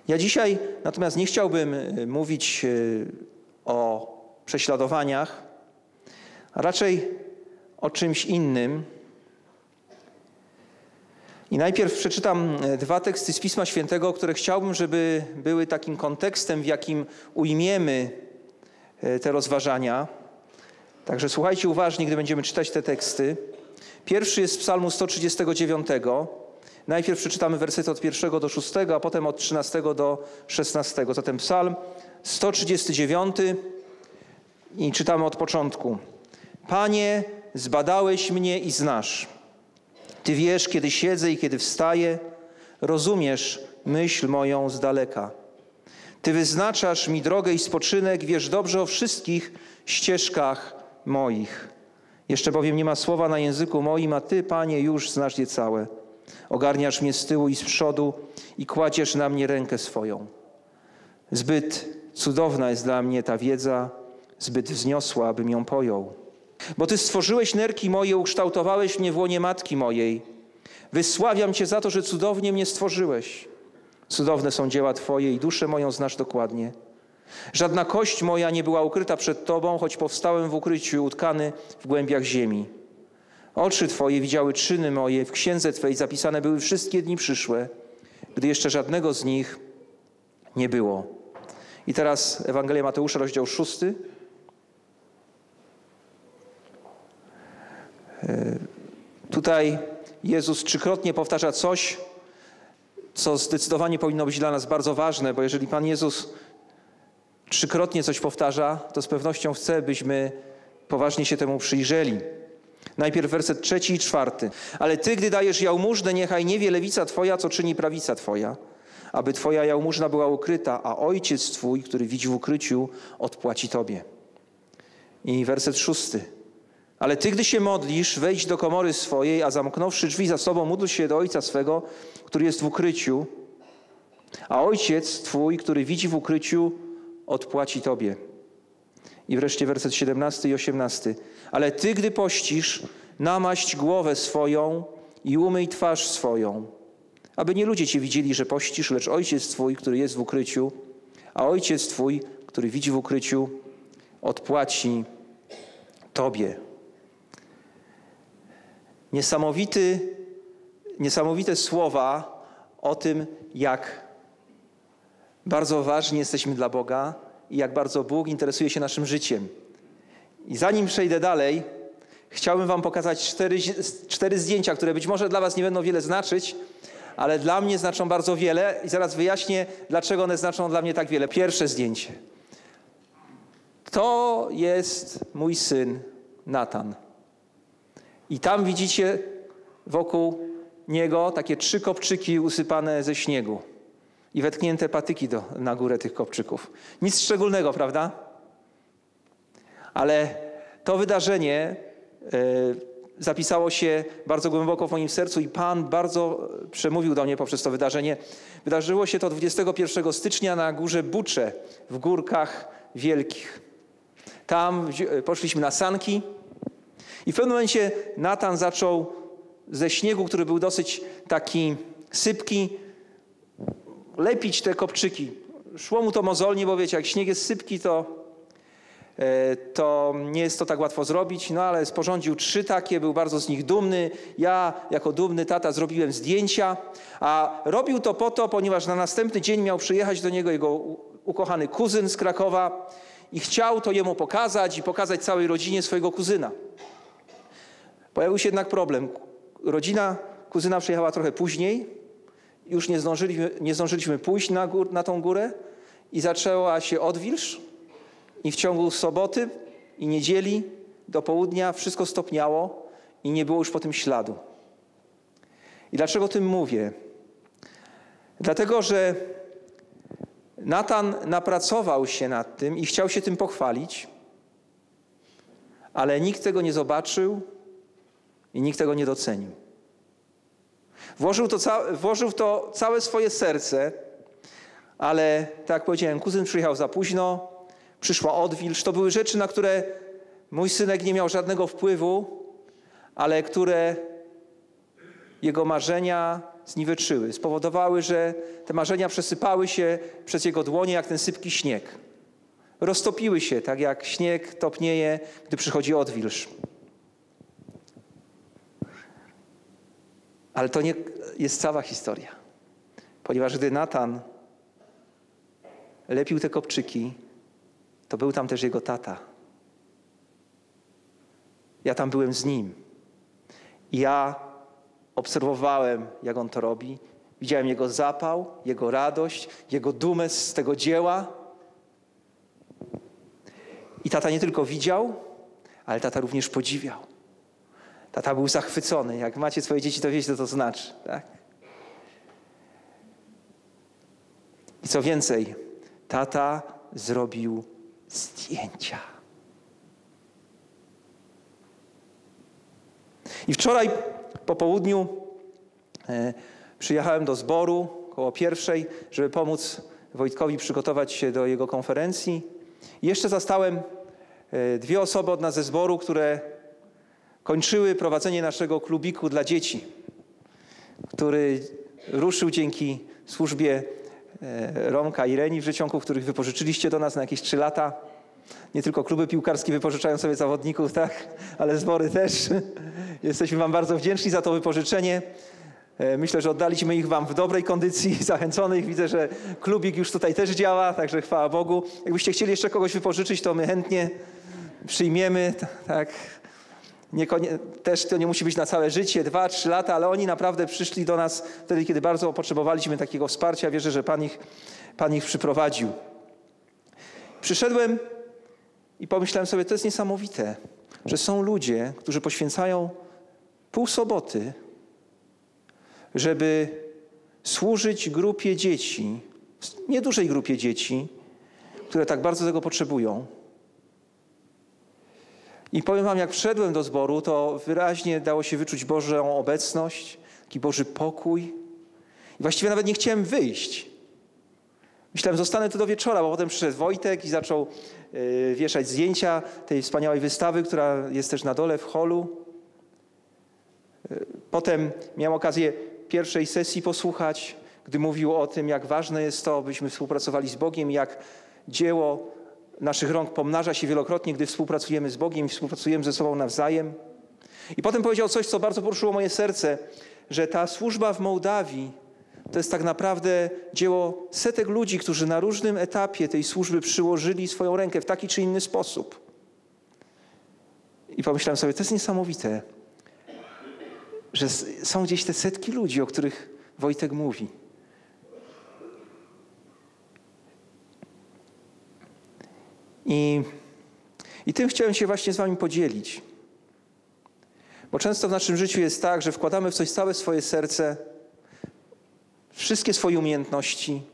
Ja dzisiaj natomiast nie chciałbym mówić o prześladowaniach, a raczej o czymś innym. I najpierw przeczytam dwa teksty z Pisma Świętego, które chciałbym, żeby były takim kontekstem, w jakim ujmiemy te rozważania. Także słuchajcie uważnie, gdy będziemy czytać te teksty. Pierwszy jest z Psalmu 139. Najpierw przeczytamy wersety od 1 do 6, a potem od 13 do 16. Zatem Psalm 139 i czytamy od początku. Panie, zbadałeś mnie i znasz. Ty wiesz, kiedy siedzę i kiedy wstaję. Rozumiesz myśl moją z daleka. Ty wyznaczasz mi drogę i spoczynek, wiesz dobrze o wszystkich ścieżkach moich. Jeszcze bowiem nie ma słowa na języku moim, a Ty, Panie, już znasz je całe. Ogarniasz mnie z tyłu i z przodu i kładziesz na mnie rękę swoją. Zbyt cudowna jest dla mnie ta wiedza, zbyt wzniosła, abym ją pojął. Bo Ty stworzyłeś nerki moje, ukształtowałeś mnie w łonie matki mojej. Wysławiam Cię za to, że cudownie mnie stworzyłeś. Cudowne są dzieła Twoje i duszę moją znasz dokładnie. Żadna kość moja nie była ukryta przed Tobą, choć powstałem w ukryciu, utkany w głębiach ziemi. Oczy Twoje widziały czyny moje, w księdze Twej zapisane były wszystkie dni przyszłe, gdy jeszcze żadnego z nich nie było. I teraz Ewangelia Mateusza, rozdział 6. Tutaj Jezus trzykrotnie powtarza coś, co zdecydowanie powinno być dla nas bardzo ważne, bo jeżeli Pan Jezus trzykrotnie coś powtarza, to z pewnością chce, byśmy poważnie się temu przyjrzeli. Najpierw werset 3 i 4. Ale Ty, gdy dajesz jałmużnę, niechaj nie wie lewica Twoja, co czyni prawica Twoja, aby Twoja jałmużna była ukryta, a Ojciec Twój, który widzi w ukryciu, odpłaci Tobie. I werset 6. Ale Ty, gdy się modlisz, wejdź do komory swojej, a zamknąwszy drzwi za sobą, módl się do Ojca swego, który jest w ukryciu, a Ojciec Twój, który widzi w ukryciu, odpłaci Tobie. I wreszcie werset 17 i 18. Ale Ty, gdy pościsz, namaść głowę swoją i umyj twarz swoją, aby nie ludzie Cię widzieli, że pościsz, lecz Ojciec Twój, który jest w ukryciu, a Ojciec Twój, który widzi w ukryciu, odpłaci Tobie. Niesamowite słowa o tym, jak bardzo ważni jesteśmy dla Boga i jak bardzo Bóg interesuje się naszym życiem. I zanim przejdę dalej, chciałbym Wam pokazać cztery zdjęcia, które być może dla Was nie będą wiele znaczyć, ale dla mnie znaczą bardzo wiele i zaraz wyjaśnię, dlaczego one znaczą dla mnie tak wiele. Pierwsze zdjęcie. To jest mój syn Natan. I tam widzicie wokół niego takie 3 kopczyki usypane ze śniegu i wetknięte patyki na górę tych kopczyków. Nic szczególnego, prawda? Ale to wydarzenie zapisało się bardzo głęboko w moim sercu i Pan bardzo przemówił do mnie poprzez to wydarzenie. Wydarzyło się to 21 stycznia na górze Bucze w Górkach Wielkich. Tam poszliśmy na sanki i w pewnym momencie Natan zaczął ze śniegu, który był dosyć taki sypki, lepić te kopczyki. Szło mu to mozolnie, bo wiecie, jak śnieg jest sypki, to nie jest to tak łatwo zrobić, no ale sporządził 3 takie, był bardzo z nich dumny. Ja jako dumny tata zrobiłem zdjęcia, a robił to po to, ponieważ na następny dzień miał przyjechać do niego jego ukochany kuzyn z Krakowa i chciał to jemu pokazać i pokazać całej rodzinie swojego kuzyna. Pojawił się jednak problem. Rodzina kuzyna przyjechała trochę później, już nie zdążyliśmy pójść na tą górę i zaczęła się odwilż i w ciągu soboty i niedzieli do południa wszystko stopniało i nie było już po tym śladu. I dlaczego o tym mówię? Dlatego, że Natan napracował się nad tym i chciał się tym pochwalić, ale nikt tego nie zobaczył i nikt tego nie docenił. Włożył w to całe swoje serce, ale tak jak powiedziałem, kuzyn przyjechał za późno, przyszła odwilż. To były rzeczy, na które mój synek nie miał żadnego wpływu, ale które jego marzenia zniweczyły. Spowodowały, że te marzenia przesypały się przez jego dłonie jak ten sypki śnieg. Roztopiły się, tak jak śnieg topnieje, gdy przychodzi odwilż. Ale to nie jest cała historia. Ponieważ gdy Natan lepił te kopczyki, to był tam też jego tata. Ja tam byłem z nim. I ja obserwowałem, jak on to robi. Widziałem jego zapał, jego radość, jego dumę z tego dzieła. I tata nie tylko widział, ale tata również podziwiał. Tata był zachwycony. Jak macie swoje dzieci, to wiecie, co to znaczy. Tak? I co więcej, tata zrobił zdjęcia. I wczoraj po południu przyjechałem do zboru koło 1:00, żeby pomóc Wojtkowi przygotować się do jego konferencji. I jeszcze zastałem 2 osoby od nas ze zboru, które kończyły prowadzenie naszego klubiku dla dzieci, który ruszył dzięki służbie Romka i Reni Wrzecionków, których wypożyczyliście do nas na jakieś 3 lata. Nie tylko kluby piłkarskie wypożyczają sobie zawodników, tak, ale zbory też. Jesteśmy wam bardzo wdzięczni za to wypożyczenie. Myślę, że oddaliśmy ich wam w dobrej kondycji, zachęconych. Widzę, że klubik już tutaj też działa, także chwała Bogu. Jakbyście chcieli jeszcze kogoś wypożyczyć, to my chętnie przyjmiemy. Tak. Też to nie musi być na całe życie, 2-3 lata, ale oni naprawdę przyszli do nas wtedy, kiedy bardzo potrzebowaliśmy takiego wsparcia. Wierzę, że Pan ich przyprowadził. Przyszedłem i pomyślałem sobie, to jest niesamowite, że są ludzie, którzy poświęcają pół soboty, żeby służyć grupie dzieci, niedużej grupie dzieci, które tak bardzo tego potrzebują. I powiem wam, jak wszedłem do zboru, to wyraźnie dało się wyczuć Bożą obecność, taki Boży pokój. I właściwie nawet nie chciałem wyjść. Myślałem, zostanę tu do wieczora, bo potem przyszedł Wojtek i zaczął wieszać zdjęcia tej wspaniałej wystawy, która jest też na dole w holu. Potem miałem okazję pierwszej sesji posłuchać, gdy mówił o tym, jak ważne jest to, byśmy współpracowali z Bogiem, jak dzieło naszych rąk pomnaża się wielokrotnie, gdy współpracujemy z Bogiem i współpracujemy ze sobą nawzajem. I potem powiedział coś, co bardzo poruszyło moje serce, że ta służba w Mołdawii to jest tak naprawdę dzieło setek ludzi, którzy na różnym etapie tej służby przyłożyli swoją rękę w taki czy inny sposób. I pomyślałem sobie, to jest niesamowite, że są gdzieś te setki ludzi, o których Wojtek mówi. I tym chciałem się właśnie z wami podzielić. Bo często w naszym życiu jest tak, że wkładamy w coś całe swoje serce, wszystkie swoje umiejętności.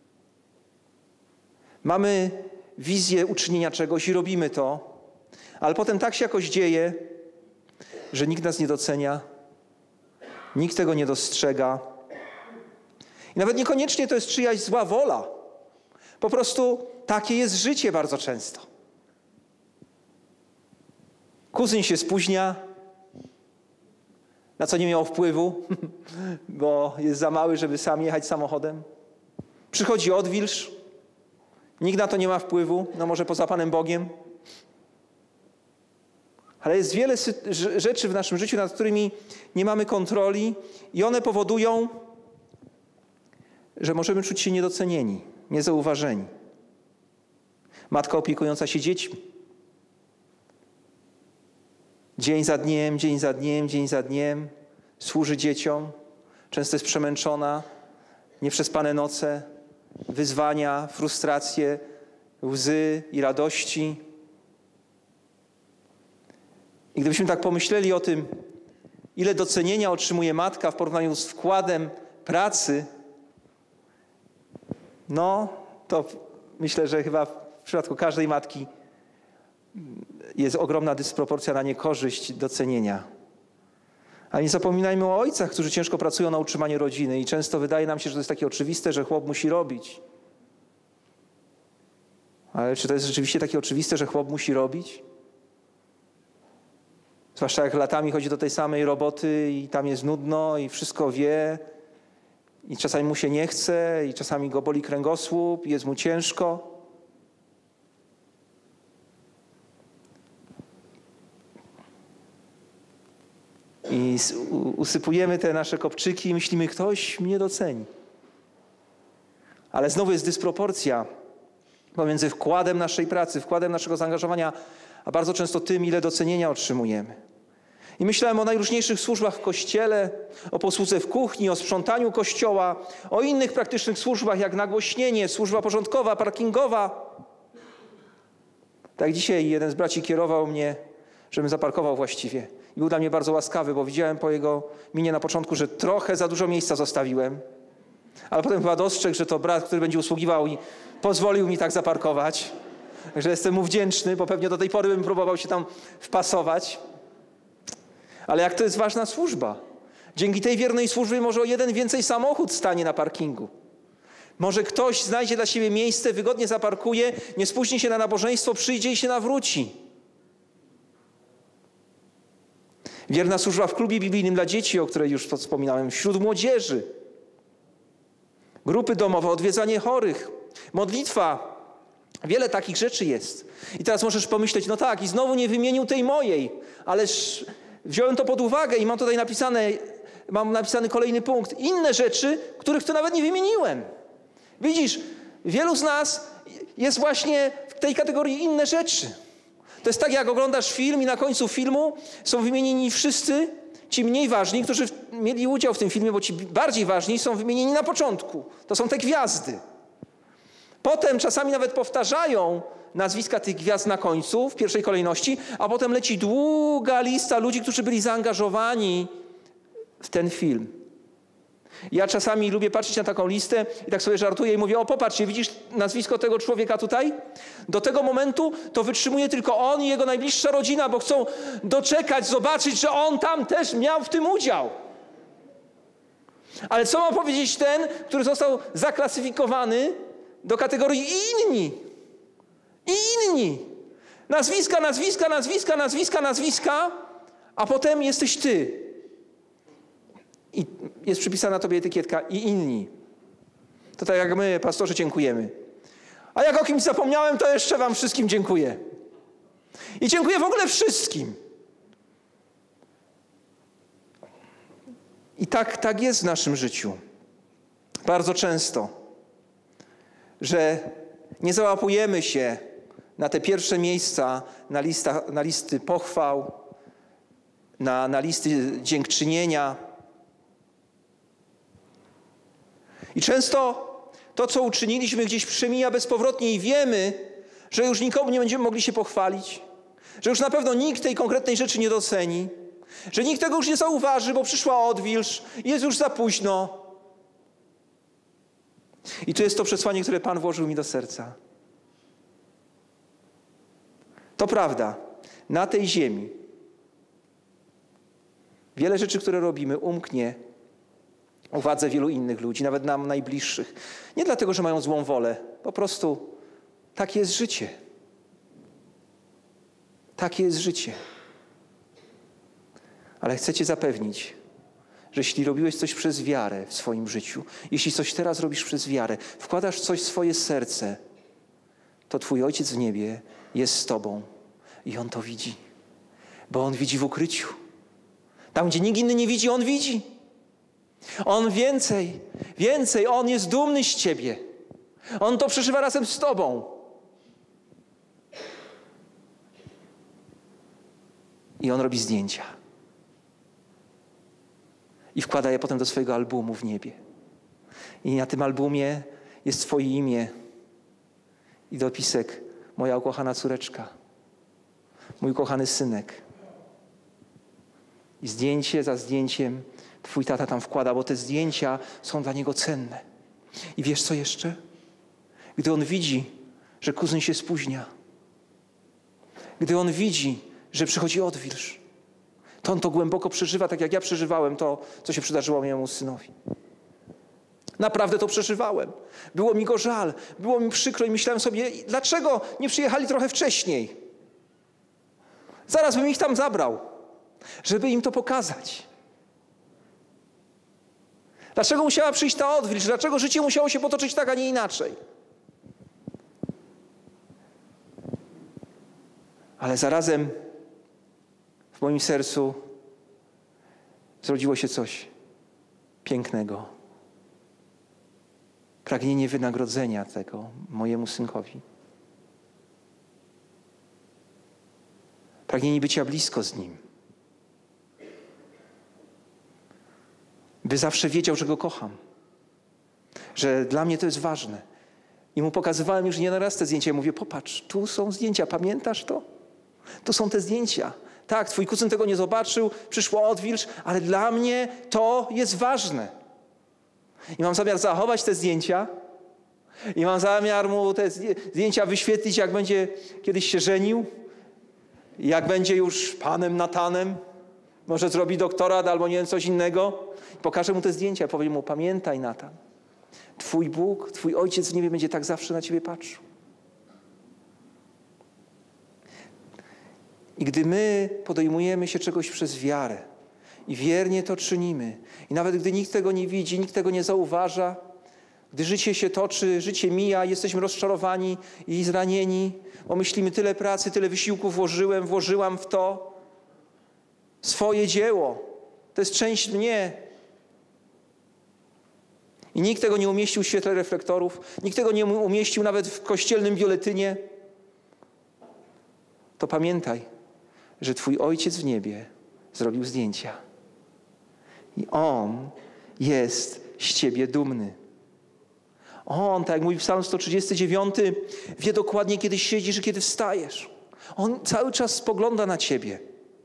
Mamy wizję uczynienia czegoś i robimy to, ale potem tak się jakoś dzieje, że nikt nas nie docenia, nikt tego nie dostrzega. I nawet niekoniecznie to jest czyjaś zła wola. Po prostu takie jest życie bardzo często. Kuzyn się spóźnia, na co nie miał wpływu, bo jest za mały, żeby sam jechać samochodem. Przychodzi odwilż, nikt na to nie ma wpływu, no może poza Panem Bogiem. Ale jest wiele rzeczy w naszym życiu, nad którymi nie mamy kontroli i one powodują, że możemy czuć się niedocenieni, niezauważeni. Matka opiekująca się dziećmi. Dzień za dniem, dzień za dniem, dzień za dniem służy dzieciom. Często jest przemęczona, nieprzespane noce, wyzwania, frustracje, łzy i radości. I gdybyśmy tak pomyśleli o tym, ile docenienia otrzymuje matka w porównaniu z wkładem pracy, no to myślę, że chyba w przypadku każdej matki jest ogromna dysproporcja na niekorzyść docenienia. Ale nie zapominajmy o ojcach, którzy ciężko pracują na utrzymanie rodziny i często wydaje nam się, że to jest takie oczywiste, że chłop musi robić. Ale czy to jest rzeczywiście takie oczywiste, że chłop musi robić? Zwłaszcza jak latami chodzi do tej samej roboty i tam jest nudno i wszystko wie I czasami mu się nie chce, i czasami go boli kręgosłup, i jest mu ciężko. I usypujemy te nasze kopczyki i myślimy, ktoś mnie doceni. Ale znowu jest dysproporcja pomiędzy wkładem naszej pracy, wkładem naszego zaangażowania, a bardzo często tym, ile docenienia otrzymujemy. I myślałem o najróżniejszych służbach w Kościele, o posłudze w kuchni, o sprzątaniu Kościoła, o innych praktycznych służbach, jak nagłośnienie, służba porządkowa, parkingowa. Tak dzisiaj jeden z braci kierował mnie, żebym zaparkował właściwie. I był dla mnie bardzo łaskawy, bo widziałem po jego minie na początku, że trochę za dużo miejsca zostawiłem. Ale potem chyba dostrzegł, że to brat, który będzie usługiwał i pozwolił mi tak zaparkować. Także jestem mu wdzięczny, bo pewnie do tej pory bym próbował się tam wpasować. Ale jak to jest ważna służba. Dzięki tej wiernej służbie może o jeden więcej samochód stanie na parkingu. Może ktoś znajdzie dla siebie miejsce, wygodnie zaparkuje, nie spóźni się na nabożeństwo, przyjdzie i się nawróci. Wierna służba w klubie biblijnym dla dzieci, o której już wspominałem, wśród młodzieży. Grupy domowe, odwiedzanie chorych, modlitwa. Wiele takich rzeczy jest. I teraz możesz pomyśleć, no tak, i znowu nie wymienił tej mojej, ależ wziąłem to pod uwagę i mam napisany kolejny punkt. Inne rzeczy, których to nawet nie wymieniłem. Widzisz, wielu z nas jest właśnie w tej kategorii inne rzeczy. To jest tak, jak oglądasz film i na końcu filmu są wymienieni wszyscy ci mniej ważni, którzy mieli udział w tym filmie, bo ci bardziej ważni są wymienieni na początku. To są te gwiazdy. Potem czasami nawet powtarzają nazwiska tych gwiazd na końcu, w pierwszej kolejności, a potem leci długa lista ludzi, którzy byli zaangażowani w ten film. Ja czasami lubię patrzeć na taką listę i tak sobie żartuję i mówię, o popatrzcie, widzisz nazwisko tego człowieka tutaj? Do tego momentu to wytrzymuje tylko on i jego najbliższa rodzina, bo chcą doczekać, zobaczyć, że on tam też miał w tym udział. Ale co ma powiedzieć ten, który został zaklasyfikowany do kategorii inni? I inni. Nazwiska, a potem jesteś ty. I jest przypisana na tobie etykietka i inni. To tak jak my, pastorzy, dziękujemy. A jak o kimś zapomniałem, to jeszcze wam wszystkim dziękuję. I dziękuję w ogóle wszystkim. I tak jest w naszym życiu. Bardzo często, że nie załapujemy się na te pierwsze miejsca, na listy pochwał, na listy dziękczynienia. I często to, co uczyniliśmy, gdzieś przemija bezpowrotnie i wiemy, że już nikomu nie będziemy mogli się pochwalić, że już na pewno nikt tej konkretnej rzeczy nie doceni, że nikt tego już nie zauważy, bo przyszła odwilż i jest już za późno. I tu jest to przesłanie, które Pan włożył mi do serca. To prawda, na tej ziemi wiele rzeczy, które robimy, umknie uwadze wielu innych ludzi, nawet nam najbliższych. Nie dlatego, że mają złą wolę, po prostu takie jest życie. Takie jest życie. Ale chcę cię zapewnić, że jeśli robiłeś coś przez wiarę w swoim życiu, jeśli coś teraz robisz przez wiarę, wkładasz coś w swoje serce, to Twój Ojciec w niebie jest z Tobą i On to widzi. Bo On widzi w ukryciu. Tam, gdzie nikt inny nie widzi, On widzi. On więcej, On jest dumny z Ciebie. On to przeżywa razem z Tobą. I On robi zdjęcia. I wkłada je potem do swojego albumu w niebie. I na tym albumie jest Twoje imię i dopisek: moja ukochana córeczka, mój ukochany synek. I zdjęcie za zdjęciem Twój tata tam wkłada, bo te zdjęcia są dla niego cenne. I wiesz co jeszcze? Gdy on widzi, że kuzyn się spóźnia, gdy on widzi, że przychodzi odwilż, to on to głęboko przeżywa, tak jak ja przeżywałem to, co się przydarzyło mojemu synowi. Naprawdę to przeżywałem. Było mi go żal, było mi przykro i myślałem sobie, dlaczego nie przyjechali trochę wcześniej? Zaraz bym ich tam zabrał, żeby im to pokazać. Dlaczego musiała przyjść ta odwilż? Dlaczego życie musiało się potoczyć tak, a nie inaczej? Ale zarazem w moim sercu zrodziło się coś pięknego. Pragnienie wynagrodzenia tego mojemu synkowi. Pragnienie bycia blisko z nim. By zawsze wiedział, że go kocham. Że dla mnie to jest ważne. I mu pokazywałem już nieraz te zdjęcia. Ja mówię, popatrz, tu są zdjęcia, pamiętasz to? Tu są te zdjęcia. Tak, twój kuzyn tego nie zobaczył, przyszła odwilż, ale dla mnie to jest ważne. I mam zamiar zachować te zdjęcia i mam zamiar mu te zdjęcia wyświetlić, jak będzie kiedyś się żenił, jak będzie już panem Natanem, może zrobi doktorat albo nie wiem, coś innego. Pokażę mu te zdjęcia i powiem mu, pamiętaj Natan, twój Bóg, twój Ojciec w niebie będzie tak zawsze na ciebie patrzył. I gdy my podejmujemy się czegoś przez wiarę i wiernie to czynimy, i nawet gdy nikt tego nie widzi, nikt tego nie zauważa, gdy życie się toczy, życie mija, jesteśmy rozczarowani i zranieni, bo myślimy, tyle pracy, tyle wysiłku włożyłam w to. Swoje dzieło. To jest część mnie. I nikt tego nie umieścił w świetle reflektorów, nikt tego nie umieścił nawet w kościelnym biuletynie. To pamiętaj, że twój Ojciec w niebie zrobił zdjęcia. I On jest z ciebie dumny. On, tak jak mówi Psalm 139, wie dokładnie, kiedy siedzisz i kiedy wstajesz. On cały czas spogląda na ciebie.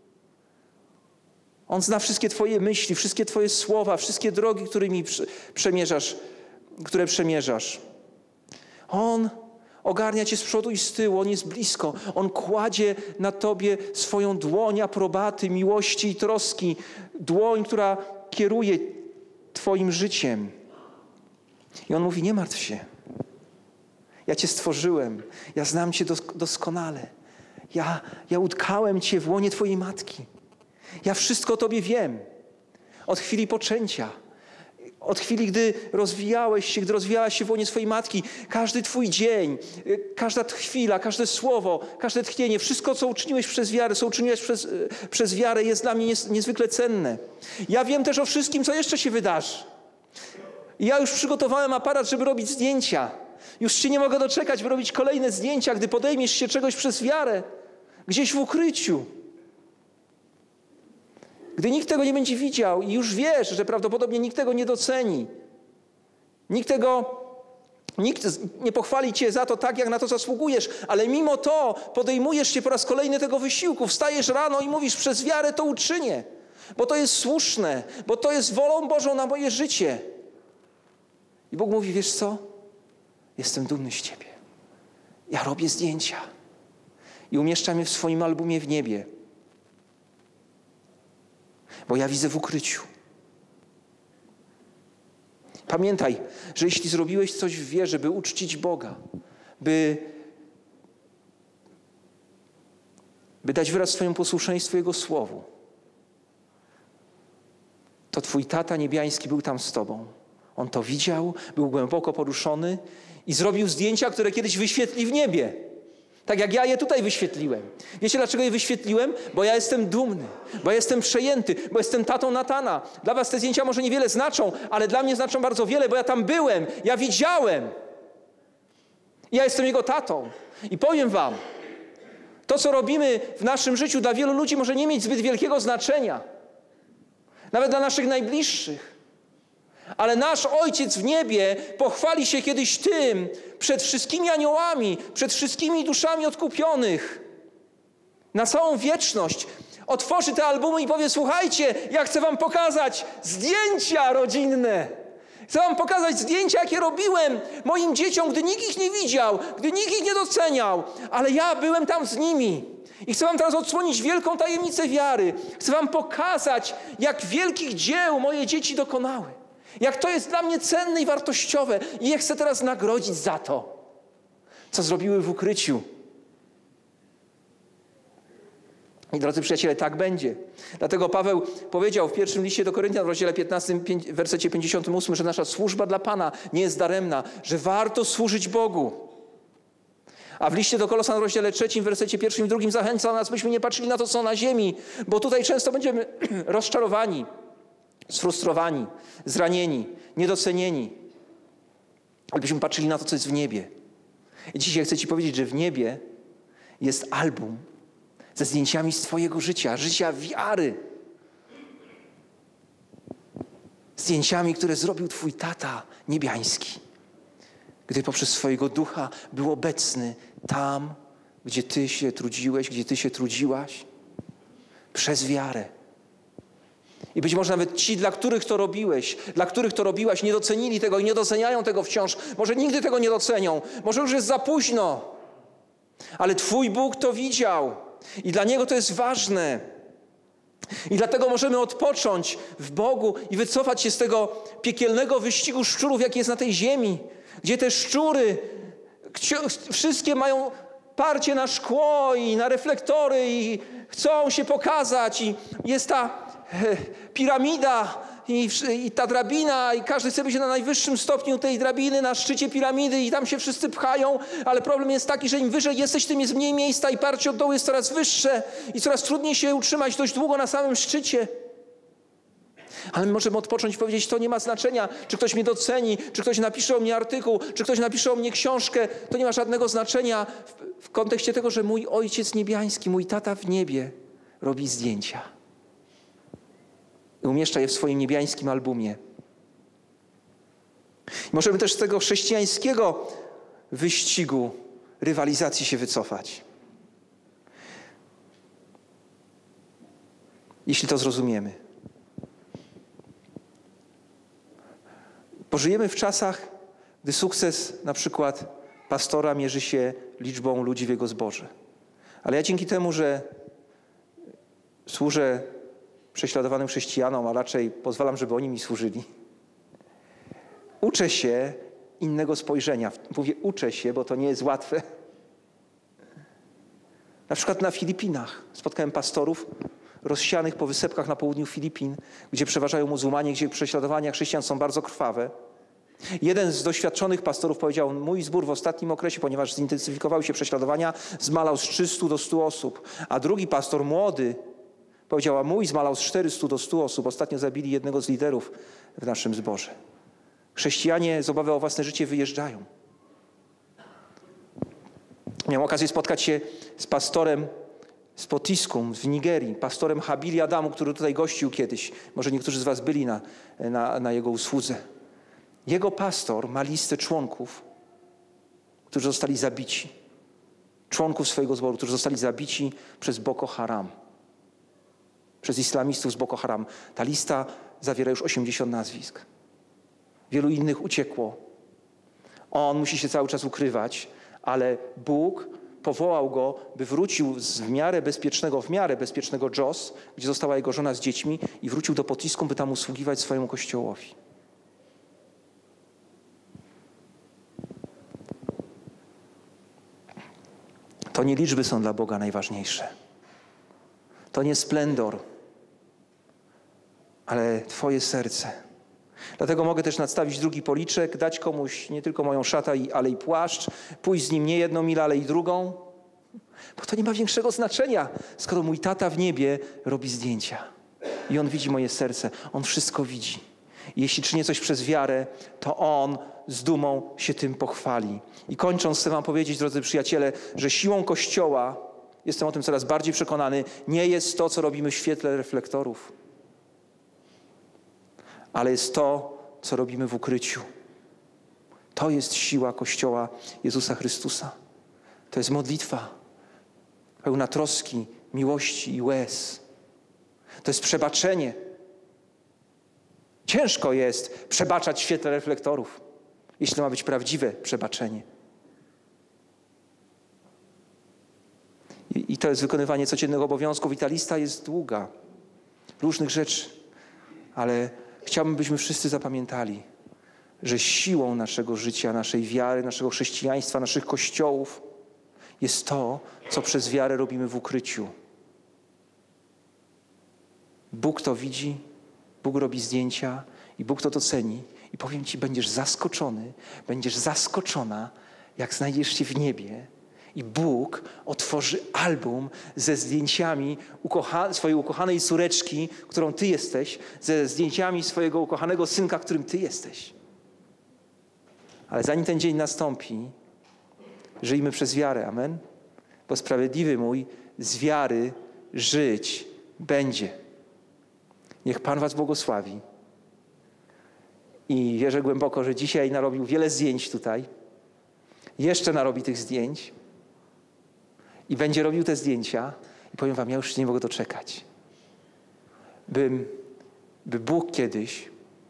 On zna wszystkie twoje myśli, wszystkie twoje słowa, wszystkie drogi, które przemierzasz. On ogarnia cię z przodu i z tyłu, On jest blisko. On kładzie na tobie swoją dłoń aprobaty, miłości i troski. Dłoń, która kieruje twoim życiem. I On mówi, nie martw się. Ja cię stworzyłem. Ja znam cię doskonale. Ja utkałem cię w łonie twojej matki. Ja wszystko o tobie wiem. Od chwili poczęcia. Od chwili, gdy rozwijałaś się w łonie swojej matki. Każdy twój dzień, każda chwila, każde słowo, każde tchnienie, wszystko, co uczyniłeś przez wiarę, co uczyniłeś przez wiarę, jest dla mnie niezwykle cenne. Ja wiem też o wszystkim, co jeszcze się wydarzy. Ja już przygotowałem aparat, żeby robić zdjęcia. Już się nie mogę doczekać, by robić kolejne zdjęcia, gdy podejmiesz się czegoś przez wiarę. Gdzieś w ukryciu. Gdy nikt tego nie będzie widział i już wiesz, że prawdopodobnie nikt tego nie doceni. Nikt nie pochwali cię za to tak, jak na to zasługujesz, ale mimo to podejmujesz się po raz kolejny tego wysiłku. Wstajesz rano i mówisz, przez wiarę to uczynię, bo to jest słuszne, bo to jest wolą Bożą na moje życie. I Bóg mówi, wiesz co? Jestem dumny z ciebie. Ja robię zdjęcia i umieszczam je w swoim albumie w niebie. Bo ja widzę w ukryciu. Pamiętaj, że jeśli zrobiłeś coś w wierze, by uczcić Boga, by dać wyraz swojemu posłuszeństwu Jego Słowu, to twój tata niebiański był tam z tobą. On to widział, był głęboko poruszony i zrobił zdjęcia, które kiedyś wyświetli w niebie. Tak jak ja je tutaj wyświetliłem. Wiecie, dlaczego je wyświetliłem? Bo ja jestem dumny, bo ja jestem przejęty, bo jestem tatą Natana. Dla was te zdjęcia może niewiele znaczą, ale dla mnie znaczą bardzo wiele, bo ja tam byłem, ja widziałem. Ja jestem jego tatą. I powiem wam, to, co robimy w naszym życiu, dla wielu ludzi może nie mieć zbyt wielkiego znaczenia. Nawet dla naszych najbliższych. Ale nasz Ojciec w niebie pochwali się kiedyś tym przed wszystkimi aniołami, przed wszystkimi duszami odkupionych. Na całą wieczność otworzy te albumy i powie, słuchajcie, ja chcę wam pokazać zdjęcia rodzinne. Chcę wam pokazać zdjęcia, jakie robiłem moim dzieciom, gdy nikt ich nie widział, gdy nikt ich nie doceniał, ale ja byłem tam z nimi. I chcę wam teraz odsłonić wielką tajemnicę wiary. Chcę wam pokazać, jak wielkich dzieł moje dzieci dokonały. Jak to jest dla mnie cenne i wartościowe. I je chcę teraz nagrodzić za to, co zrobiły w ukryciu. I drodzy przyjaciele, tak będzie. Dlatego Paweł powiedział w pierwszym liście do Koryntian w rozdziale 15, w wersecie 58, że nasza służba dla Pana nie jest daremna, że warto służyć Bogu. A w liście do Kolosan w rozdziale 3, w wersecie 1 i 2 zachęca nas, byśmy nie patrzyli na to, co na ziemi, bo tutaj często będziemy rozczarowani, sfrustrowani, zranieni, niedocenieni. Ale byśmy patrzyli na to, co jest w niebie. I dzisiaj chcę Ci powiedzieć, że w niebie jest album ze zdjęciami z Twojego życia, życia wiary. Zdjęciami, które zrobił Twój tata niebiański, gdy poprzez swojego ducha był obecny tam, gdzie Ty się trudziłeś, gdzie Ty się trudziłaś, przez wiarę. I być może nawet ci, dla których to robiłeś, dla których to robiłaś, nie docenili tego i nie doceniają tego wciąż. Może nigdy tego nie docenią. Może już jest za późno. Ale Twój Bóg to widział. I dla Niego to jest ważne. I dlatego możemy odpocząć w Bogu i wycofać się z tego piekielnego wyścigu szczurów, jaki jest na tej ziemi. Gdzie te szczury wszystkie mają parcie na szkło i na reflektory i chcą się pokazać. I jest ta piramida i ta drabina i każdy chce być na najwyższym stopniu tej drabiny, na szczycie piramidy i tam się wszyscy pchają, ale problem jest taki, że im wyżej jesteś, tym jest mniej miejsca i parcie od dołu jest coraz wyższe i coraz trudniej się utrzymać dość długo na samym szczycie. Ale my możemy odpocząć i powiedzieć, to nie ma znaczenia, czy ktoś mnie doceni, czy ktoś napisze o mnie artykuł, czy ktoś napisze o mnie książkę. To nie ma żadnego znaczenia w kontekście tego, że mój Ojciec niebiański, mój tata w niebie robi zdjęcia. I umieszcza je w swoim niebiańskim albumie. I możemy też z tego chrześcijańskiego wyścigu, rywalizacji się wycofać. Jeśli to zrozumiemy. Pożyjemy w czasach, gdy sukces na przykład pastora mierzy się liczbą ludzi w jego zborze. Ale ja dzięki temu, że służę prześladowanym chrześcijanom, a raczej pozwalam, żeby oni mi służyli, uczę się innego spojrzenia. Mówię uczę się, bo to nie jest łatwe. Na przykład na Filipinach spotkałem pastorów rozsianych po wysepkach na południu Filipin, gdzie przeważają muzułmanie, gdzie prześladowania chrześcijan są bardzo krwawe. Jeden z doświadczonych pastorów powiedział, mój zbór w ostatnim okresie, ponieważ zintensyfikowały się prześladowania, zmalał z 300 do 100 osób. A drugi pastor, młody, powiedział, a mój zmalał z 400 do 100 osób. Ostatnio zabili jednego z liderów w naszym zborze. Chrześcijanie z obawy o własne życie wyjeżdżają. Miałem okazję spotkać się z pastorem z Potiskum w Nigerii, pastorem Habili Adamu, który tutaj gościł kiedyś. Może niektórzy z was byli na jego usłudze. Jego pastor ma listę członków, którzy zostali zabici. Członków swojego zboru, którzy zostali zabici przez Boko Haram. Przez islamistów z Boko Haram. Ta lista zawiera już 80 nazwisk. Wielu innych uciekło. On musi się cały czas ukrywać, ale Bóg powołał go, by wrócił w miarę bezpiecznego Jos, gdzie została jego żona z dziećmi i wrócił do Potiskum, by tam usługiwać swojemu kościołowi. To nie liczby są dla Boga najważniejsze. To nie splendor, ale Twoje serce. Dlatego mogę też nadstawić drugi policzek, dać komuś nie tylko moją szatę, ale i płaszcz, pójść z nim nie 1 milę, ale i drugą. Bo to nie ma większego znaczenia, skoro mój tata w niebie robi zdjęcia. I on widzi moje serce. On wszystko widzi. I jeśli czynię coś przez wiarę, to on z dumą się tym pochwali. I kończąc, chcę wam powiedzieć, drodzy przyjaciele, że siłą Kościoła, jestem o tym coraz bardziej przekonany, nie jest to, co robimy w świetle reflektorów, ale jest to, co robimy w ukryciu. To jest siła Kościoła Jezusa Chrystusa. To jest modlitwa pełna troski, miłości i łez. To jest przebaczenie. Ciężko jest przebaczać w świetle reflektorów, jeśli to ma być prawdziwe przebaczenie. I to jest wykonywanie codziennych obowiązków i ta lista jest długa, różnych rzeczy, ale chciałbym, byśmy wszyscy zapamiętali, że siłą naszego życia, naszej wiary, naszego chrześcijaństwa, naszych kościołów jest to, co przez wiarę robimy w ukryciu. Bóg to widzi, Bóg robi zdjęcia i Bóg to doceni. I powiem ci, będziesz zaskoczony, będziesz zaskoczona, jak znajdziesz się w niebie i Bóg otworzy album ze zdjęciami swojej ukochanej córeczki, którą ty jesteś, ze zdjęciami swojego ukochanego synka, którym ty jesteś. Ale zanim ten dzień nastąpi, żyjmy przez wiarę, amen? Bo sprawiedliwy mój z wiary żyć będzie. Niech Pan was błogosławi. I wierzę głęboko, że dzisiaj narobił wiele zdjęć tutaj. Jeszcze narobi tych zdjęć. I będzie robił te zdjęcia. I powiem wam, ja już nie mogę doczekać. By Bóg kiedyś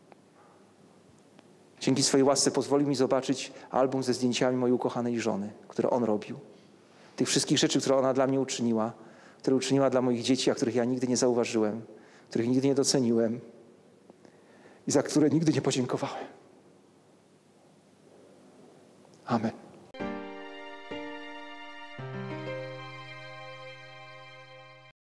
dzięki swojej łasce pozwolił mi zobaczyć album ze zdjęciami mojej ukochanej żony, które On robił. Tych wszystkich rzeczy, które ona dla mnie uczyniła, które uczyniła dla moich dzieci, a których ja nigdy nie zauważyłem, których nigdy nie doceniłem i za które nigdy nie podziękowałem. Amen.